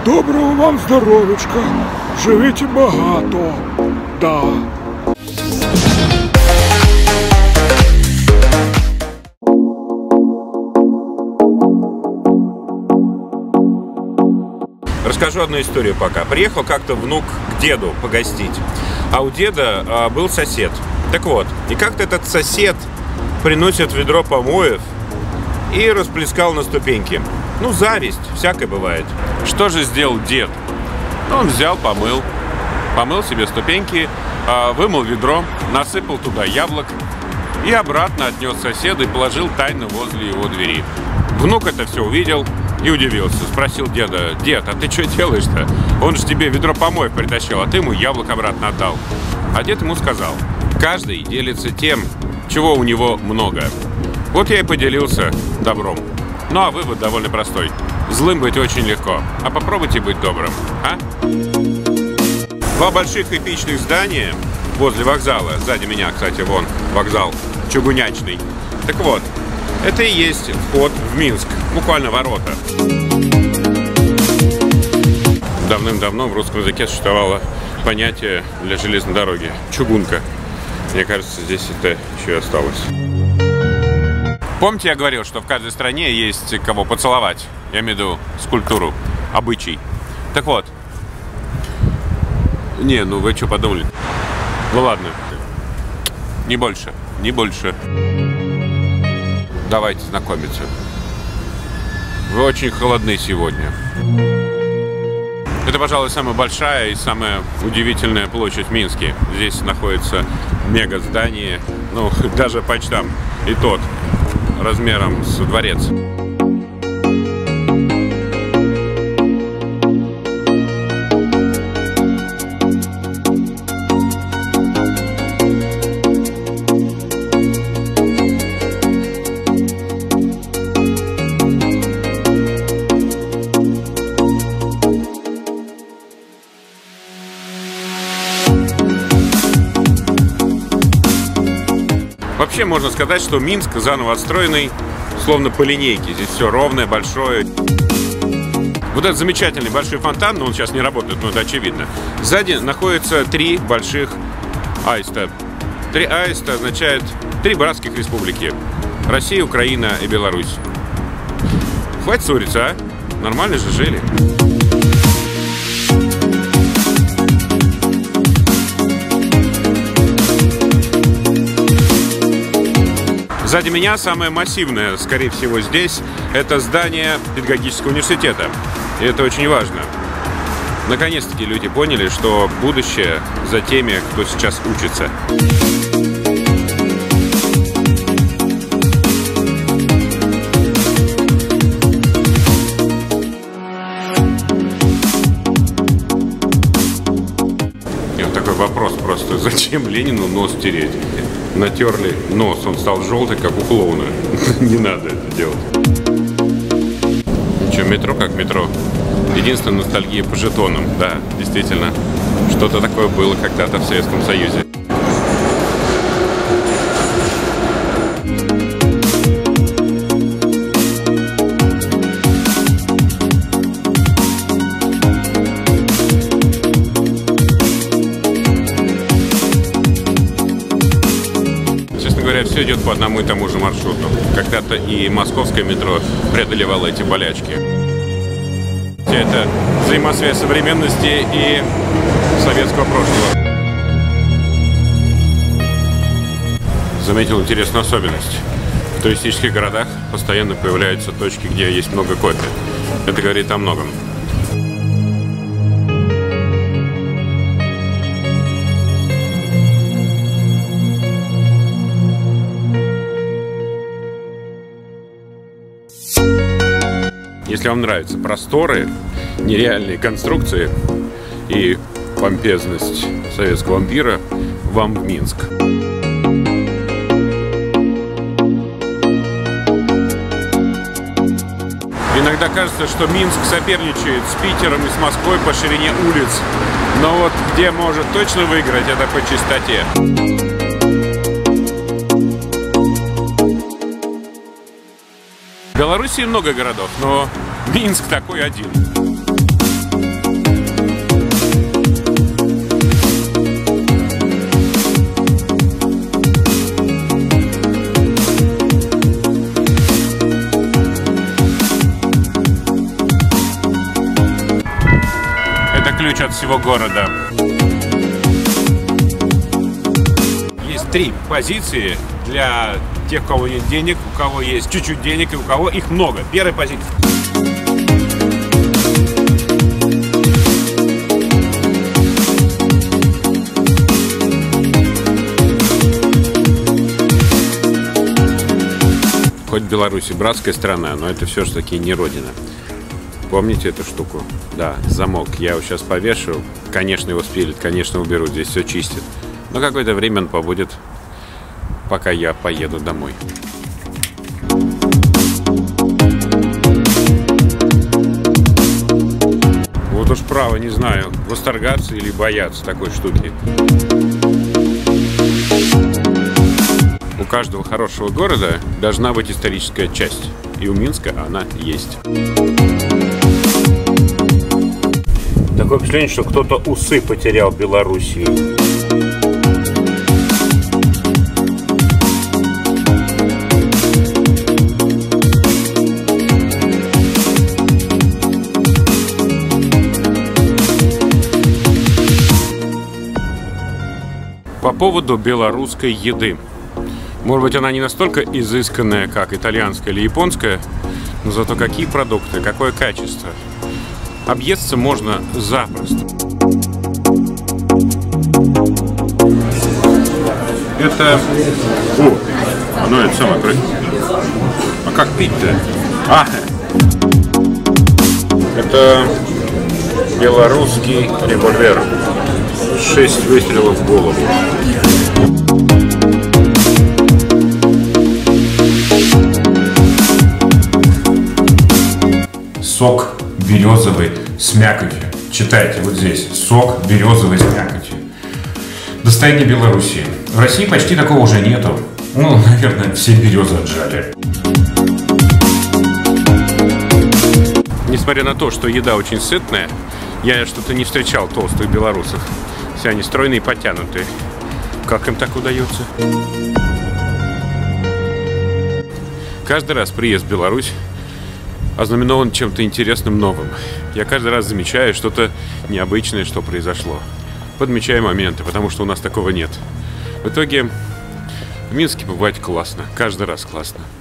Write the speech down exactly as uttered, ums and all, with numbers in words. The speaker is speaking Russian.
Доброго вам здоровечка. Живите багато. Да. Расскажу одну историю пока. Приехал как-то внук к деду погостить, а у деда а, был сосед. Так вот, и как-то этот сосед приносит ведро помоев и расплескал на ступеньки. Ну, зависть, всякое бывает. Что же сделал дед? Он взял, помыл, помыл себе ступеньки, а, вымыл ведро, насыпал туда яблок и обратно отнес соседа и положил тайно возле его двери. Внук это все увидел и удивился. Спросил деда: дед, а ты что делаешь-то? Он же тебе ведро помоев притащил, а ты ему яблок обратно отдал. А дед ему сказал: каждый делится тем, чего у него много. Вот я и поделился добром. Ну а вывод довольно простой. Злым быть очень легко, а попробуйте быть добрым, а? Два больших эпичных здания возле вокзала. Сзади меня, кстати, вон вокзал чугунячный. Так вот, это и есть вход в Минск, буквально ворота. Давным-давно в русском языке существовало понятие для железной дороги – чугунка. Мне кажется, здесь это еще и осталось. Помните, я говорил, что в каждой стране есть кого поцеловать? Я имею в виду скульптуру, обычай. Так вот. Не, ну вы что подумали? Ну ладно. Не больше, не больше. Давайте знакомиться. Вы очень холодны сегодня. Это, пожалуй, самая большая и самая удивительная площадь в Минске. Здесь находится мега здание, ну, даже почти и тот, размером с дворец. Вообще можно сказать, что Минск заново отстроенный, словно по линейке. Здесь все ровное, большое. Вот этот замечательный большой фонтан, но он сейчас не работает, но это очевидно. Сзади находятся три больших аиста. Три аиста означает три братских республики. Россия, Украина и Беларусь. Хватит ссориться, а? Нормально же жили. Сзади меня самое массивное, скорее всего, здесь, это здание педагогического университета. И это очень важно. Наконец-таки люди поняли, что будущее за теми, кто сейчас учится. И вот такой вопрос просто: зачем Ленину нос тереть? Натерли нос, он стал желтый, как у клоуна. Не надо это делать. Что, метро как метро? Единственная ностальгия по жетонам. Да, действительно, что-то такое было когда-то в Советском Союзе. Все идет по одному и тому же маршруту. Когда-то и московское метро преодолевало эти болячки. Это взаимосвязь современности и советского прошлого. Заметил интересную особенность. В туристических городах постоянно появляются точки, где есть много кофе. Это говорит о многом. Если вам нравятся просторы, нереальные конструкции и помпезность советского ампира, вам в Минск. Иногда кажется, что Минск соперничает с Питером и с Москвой по ширине улиц. Но вот где может точно выиграть, это по чистоте. В Беларуси много городов, но Минск такой один. ключ от всего города. Есть три позиции для тех, у кого нет денег, у кого есть чуть-чуть денег и у кого их много. Первая позиция. Хоть Беларусь и братская страна, но это все же таки не родина. Помните эту штуку? Да, замок. Я его сейчас повешу. Конечно, его спилят, конечно, уберут. Здесь все чистят. Но какое-то время он побудет, пока я поеду домой. Вот уж право, не знаю, восторгаться или бояться такой штуки. У каждого хорошего города должна быть историческая часть. И у Минска она есть. Такое впечатление, что кто-то усы потерял в Белоруссии. По поводу белорусской еды. Может быть, она не настолько изысканная, как итальянская или японская, но зато какие продукты, какое качество. Объесться можно запросто. Это... О, оно это самое... А как пить-то? А! Это белорусский револьвер. Шесть выстрелов в голову. Сок березовый с мякотью. Читайте вот здесь. Сок березовый с мякотью. Достояние Белоруссии. В России почти такого уже нету. Ну, наверное, все березы отжали. Несмотря на то, что еда очень сытная, я что-то не встречал толстых белорусов. Все они стройные и подтянутые. Как им так удается? Каждый раз приезд в Беларусь ознаменован чем-то интересным, новым. Я каждый раз замечаю что-то необычное, что произошло. Подмечаю моменты, потому что у нас такого нет. В итоге в Минске бывает классно. Каждый раз классно.